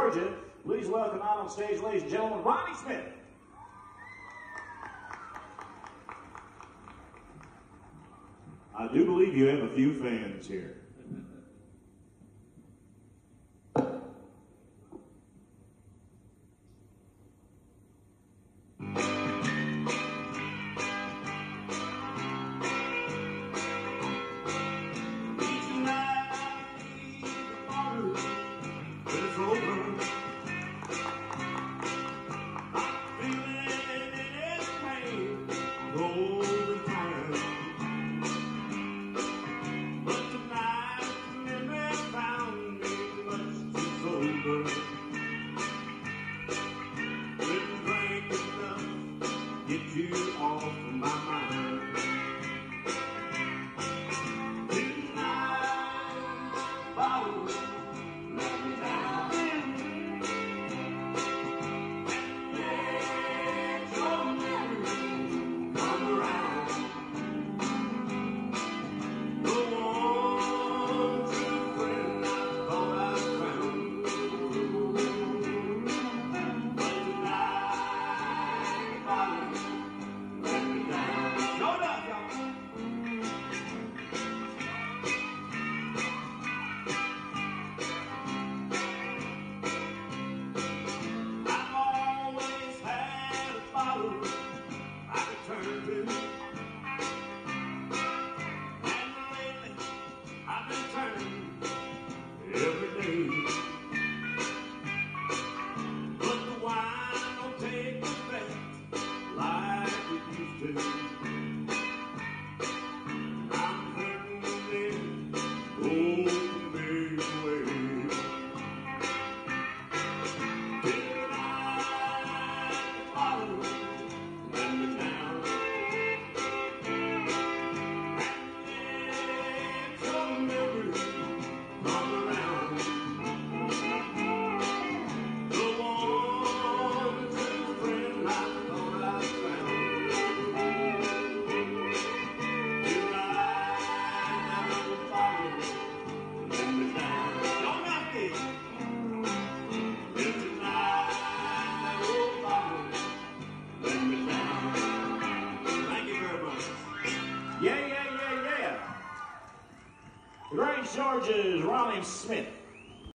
Georgia. Please welcome out on stage, ladies and gentlemen, Ronnie Smith. I do believe you have a few fans here. Get you off of my mind. Tonight, bottle, let me down. Let your memory come around. The one true friend I thought I found. But tonight, bottle, let me down. Show enough, y'all. I've always had a bottle I could turn to. And lately, I've been turning every day. But the wine don't take effect like it used to. I'm hurting in old big way. Tonight, bottle, let me down. And let your memory come around. The one true friend I thought I found. Tonight, bottle, let me down. Don't knock it. If tonight, oh bottle, let me down. Thank you very much. Yeah. The great Georgia's Ronnie Smith.